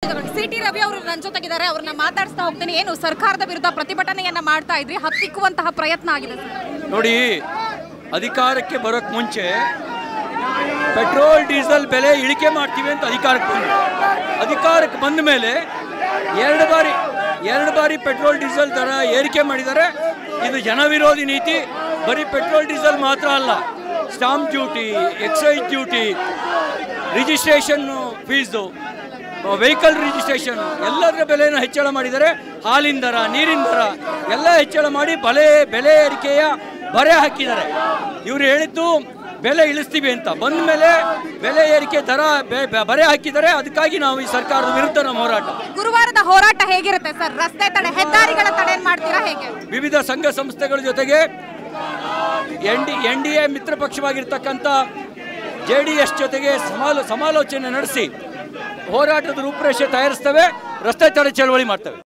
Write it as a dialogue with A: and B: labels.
A: City Ravi ಅವರು ನನ್ನ ಜೊತೆಗಿದ್ದಾರೆ, ಅವ್ರನ್ನ ಮಾತಾಡಿಸ್ತಾ ಹೋಗ್ತೀನಿ. ಏನು ಸರ್ಕಾರದ ವಿರುದ್ಧ ಪ್ರತಿಭಟನೆಯನ್ನ ಮಾಡ್ತಾ ಇದ್ರಿ, ಹತ್ತಿಕ್ಕುವಂತಹ ಪ್ರಯತ್ನ ಆಗಿದೆ
B: ನೋಡಿ. ಅಧಿಕಾರಕ್ಕೆ ಬರೋಕ್ಕೆ ಮುಂಚೆ ಪೆಟ್ರೋಲ್ ಡೀಸೆಲ್ ಬೆಲೆ ಇಳಿಕೆ ಮಾಡ್ತೀವಿ ಅಂತ ಅಧಿಕಾರಕ್ಕೆ ಬಂದ ಮೇಲೆ ಎರಡು ಬಾರಿ ಪೆಟ್ರೋಲ್ ಡೀಸೆಲ್ ದರ ಏರಿಕೆ ಮಾಡಿದ್ದಾರೆ. ಇದು ಜನವಿರೋಧಿ ನೀತಿ. ಬರೀ ಪೆಟ್ರೋಲ್ ಡೀಸೆಲ್ ಮಾತ್ರ ಅಲ್ಲ, stamp duty, excise duty, registration fees, vehicle registration ಎಲ್ಲದರ ಬೆಲೆಯನ್ನು ಹೆಚ್ಚಳ ಮಾಡಿದ್ದಾರೆ. ಹಾಲಿನ ದರ, ನೀರಿನ ದರ ಎಲ್ಲ ಹೆಚ್ಚಳ ಮಾಡಿ ಬೆಲೆ ಏರಿಕೆಯ ಬರೆ ಹಾಕಿದ್ದಾರೆ. ಇವರು ಹೇಳಿದ್ದು ಬೆಲೆ ಇಳಿಸ್ತೀವಿ ಅಂತ, ಬಂದ ಮೇಲೆ ಬೆಲೆ ಏರಿಕೆ ದರ ಬರೆ ಹಾಕಿದ್ದಾರೆ. ಅದಕ್ಕಾಗಿ ನಾವು ಈ ಸರ್ಕಾರದ ವಿರುದ್ಧ ನಮ್ಮ ಹೋರಾಟ.
A: ಗುರುವಾರದ ಹೋರಾಟ ಹೇಗಿರುತ್ತೆ ಸರ್? ರಸ್ತೆ ತಡೆ, ಹೆದ್ದಾರಿಗಳ ತಡೆ ಮಾಡ್ತೀರಾ ಹೇಗೆ?
B: ವಿವಿಧ ಸಂಘ ಸಂಸ್ಥೆಗಳ ಜೊತೆಗೆ NDA ಮಿತ್ರ ಪಕ್ಷವಾಗಿರ್ತಕ್ಕಂಥ JDS ಜೊತೆಗೆ ಸಮಾಲೋಚನೆ ನಡೆಸಿ ಹೋರಾಟದ ರೂಪುರೇಷೆ ತಯಾರಿಸ್ತೇವೆ. ರಸ್ತೆ ತಡೆ ಚಳವಳಿ ಮಾಡ್ತೇವೆ.